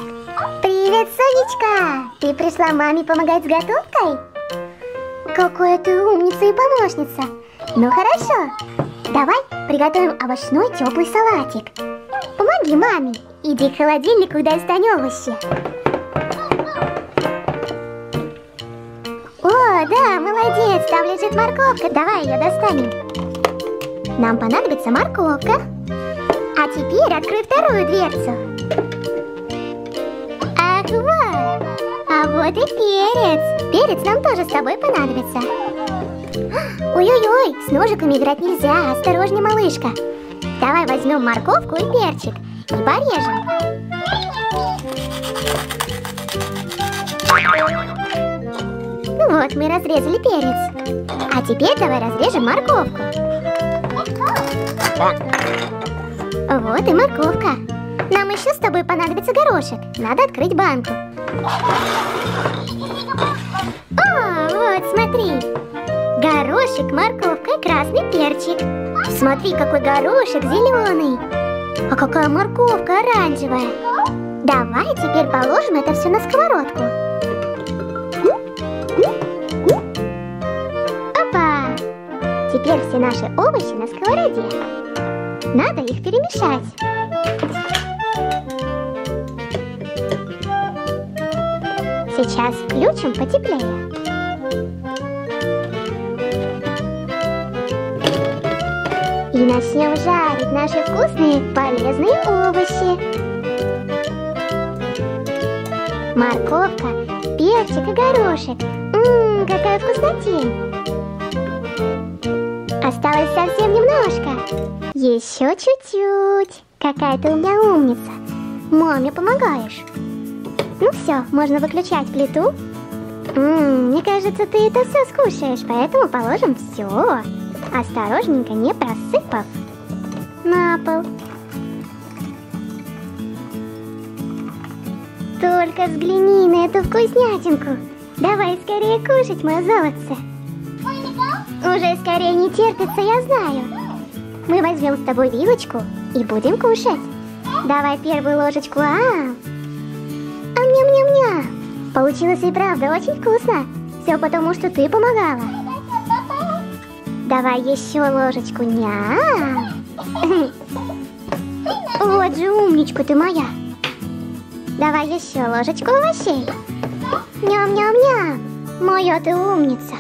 Привет, Сонечка! Ты пришла маме помогать с готовкой? Какая ты умница и помощница! Ну хорошо, давай приготовим овощной теплый салатик. Помоги маме, иди к холодильнику и достань овощи. О, да, молодец, там лежит морковка, давай ее достанем. Нам понадобится морковка. А теперь открой вторую дверцу. Ах, вот! А вот и перец. Перец нам тоже с тобой понадобится. Ой-ой-ой, с ножиками играть нельзя, осторожней, малышка. Давай возьмем морковку и перчик и порежем. Ну вот, мы разрезали перец. А теперь давай разрежем морковку. Вот и морковка. Нам еще с тобой понадобится горошек. Надо открыть банку. О, вот, смотри. Горошек, морковка и красный перчик. Смотри, какой горошек зеленый. А какая морковка оранжевая. Давай теперь положим это все на сковородку. Опа! Теперь все наши овощи на сковороде. Надо их перемешать. Сейчас включим потеплее. И начнем жарить наши вкусные, полезные овощи. Морковка, перчик и горошек. Какая вкуснотень! Осталось совсем немножко. Еще чуть-чуть. Какая ты у меня умница. Маме помогаешь. Ну все, можно выключать плиту. Мне кажется, ты это все скушаешь, поэтому положим все, осторожненько, не просыпав, на пол. Только взгляни на эту вкуснятинку. Давай скорее кушать, мое золотце. Уже скорее не терпится, я знаю. Мы возьмем с тобой вилочку и будем кушать. Давай первую ложечку. Ням-ням-ням. Получилось и правда очень вкусно. Все потому, что ты помогала. Давай еще ложечку. Ням. Вот же умничка ты моя. Давай еще ложечку овощей. Ням-ням-ням. Моя ты умница.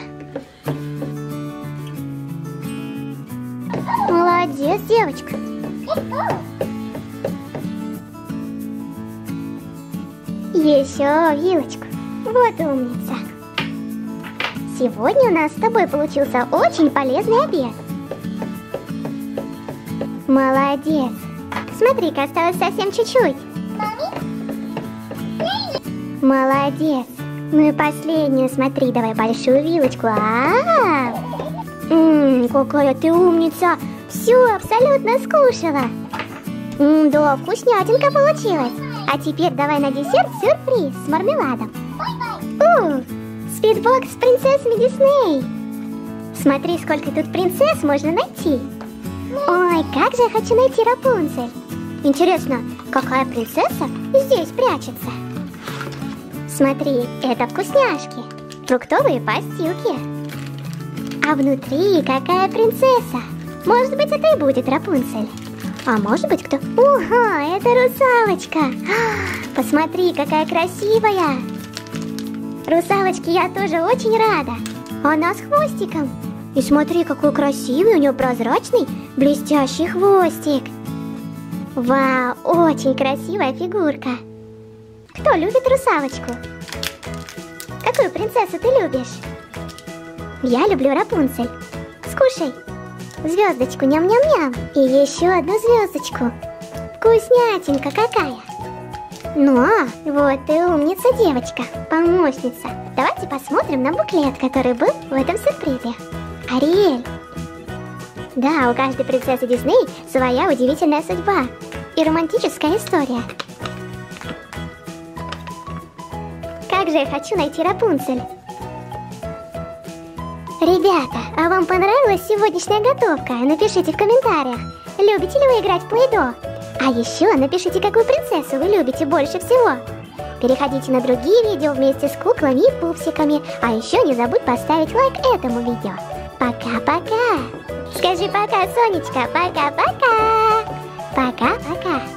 Молодец, девочка. Еще вилочку. Вот умница. Сегодня у нас с тобой получился очень полезный обед. Молодец. Смотри-ка, осталось совсем чуть-чуть. Молодец. Ну и последнюю, смотри, давай большую вилочку. Какая ты умница. Все абсолютно скушала. Да, вкуснятинка получилась. А теперь давай на десерт сюрприз с мармеладом. Спидбокс с принцессами Дисней. Смотри, сколько тут принцесс можно найти. Ой, как же я хочу найти Рапунцель. Интересно, какая принцесса здесь прячется? Смотри, это вкусняшки. Фруктовые постилки. А внутри какая принцесса? Может быть, это и будет Рапунцель. А может быть, кто? Ого, это русалочка. Посмотри, какая красивая. Русалочке я тоже очень рада. Она с хвостиком. И смотри, какой красивый у нее прозрачный, блестящий хвостик. Вау, очень красивая фигурка. Кто любит русалочку? Какую принцессу ты любишь? Я люблю Рапунцель. Скушай. Звездочку, ням-ням-ням. И еще одну звездочку. Вкуснятинка какая. Ну, вот ты умница, девочка, помощница. Давайте посмотрим на буклет, который был в этом сюрпризе. Ариэль. Да, у каждой принцессы Дисней своя удивительная судьба и романтическая история. Как же я хочу найти Рапунцель. Ребята, а вам понравилась сегодняшняя готовка? Напишите в комментариях, любите ли вы играть в Play-Doh? А еще напишите, какую принцессу вы любите больше всего. Переходите на другие видео вместе с куклами и пупсиками. А еще не забудь поставить лайк этому видео. Пока-пока. Скажи пока, Сонечка. Пока-пока. Пока-пока.